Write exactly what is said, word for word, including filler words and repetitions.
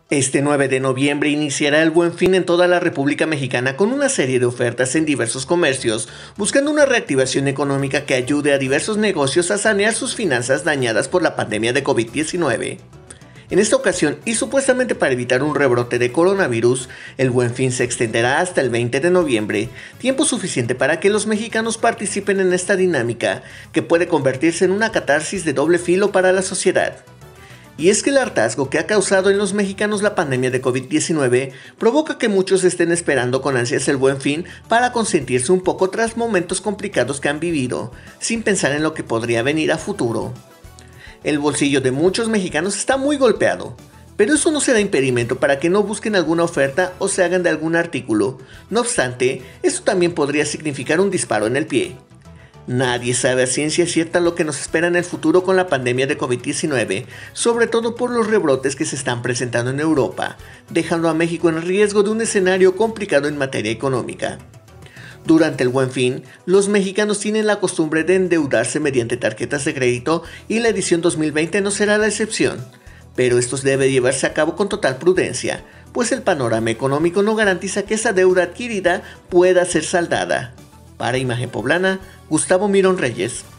Este nueve de noviembre iniciará el Buen Fin en toda la República Mexicana con una serie de ofertas en diversos comercios, buscando una reactivación económica que ayude a diversos negocios a sanear sus finanzas dañadas por la pandemia de COVID diecinueve. En esta ocasión, y supuestamente para evitar un rebrote de coronavirus, el Buen Fin se extenderá hasta el veinte de noviembre, tiempo suficiente para que los mexicanos participen en esta dinámica, que puede convertirse en una catarsis de doble filo para la sociedad. Y es que el hartazgo que ha causado en los mexicanos la pandemia de COVID diecinueve provoca que muchos estén esperando con ansias el Buen Fin para consentirse un poco tras momentos complicados que han vivido, sin pensar en lo que podría venir a futuro. El bolsillo de muchos mexicanos está muy golpeado, pero eso no será impedimento para que no busquen alguna oferta o se hagan de algún artículo. No obstante, esto también podría significar un disparo en el pie. Nadie sabe a ciencia cierta lo que nos espera en el futuro con la pandemia de COVID diecinueve, sobre todo por los rebrotes que se están presentando en Europa, dejando a México en riesgo de un escenario complicado en materia económica. Durante el Buen Fin, los mexicanos tienen la costumbre de endeudarse mediante tarjetas de crédito y la edición dos mil veinte no será la excepción. Pero esto debe llevarse a cabo con total prudencia, pues el panorama económico no garantiza que esa deuda adquirida pueda ser saldada. Para Imagen Poblana, Gustavo Mirón Reyes.